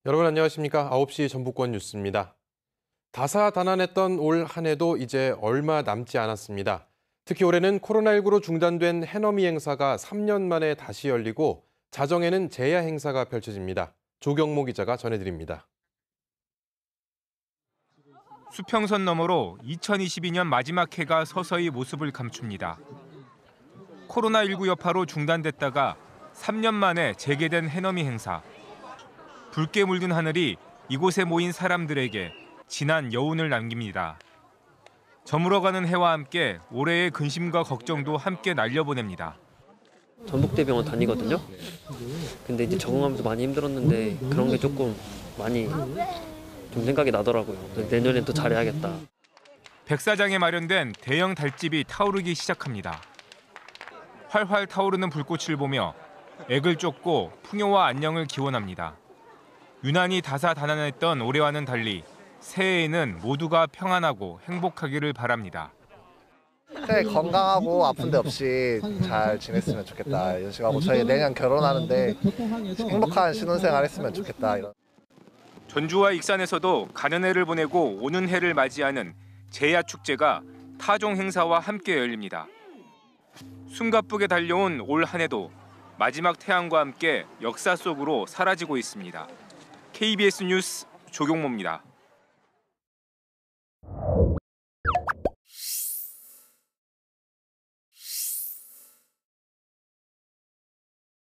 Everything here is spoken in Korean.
여러분 안녕하십니까? 9시 전북권 뉴스입니다. 다사다난했던 올 한 해도 이제 얼마 남지 않았습니다. 특히 올해는 코로나19로 중단된 해넘이 행사가 3년 만에 다시 열리고 자정에는 제야 행사가 펼쳐집니다. 조경모 기자가 전해드립니다. 수평선 너머로 2022년 마지막 해가 서서히 모습을 감춥니다. 코로나19 여파로 중단됐다가 3년 만에 재개된 해넘이 행사. 붉게 물든 하늘이 이곳에 모인 사람들에게 진한 여운을 남깁니다. 저물어가는 해와 함께 올해의 근심과 걱정도 함께 날려보냅니다. 전북대병원 다니거든요. 근데 이제 적응하면서 많이 힘들었는데 그런 게 조금 많이 좀 생각이 나더라고요. 내년엔 또 잘해야겠다. 백사장에 마련된 대형 달집이 타오르기 시작합니다. 활활 타오르는 불꽃을 보며 액을 쫓고 풍요와 안녕을 기원합니다. 유난히 다사다난했던 올해와는 달리 새해에는 모두가 평안하고 행복하기를 바랍니다. 새해 건강하고 아픈 데 없이 잘 지냈으면 좋겠다. 이런 식으로 하고 저희 내년 결혼하는데 행복한 신혼생활 했으면 좋겠다. 이런. 전주와 익산에서도 가는 해를 보내고 오는 해를 맞이하는 제야 축제가 타종 행사와 함께 열립니다. 숨가쁘게 달려온 올 한 해도 마지막 태양과 함께 역사 속으로 사라지고 있습니다. KBS 뉴스 조경모입니다.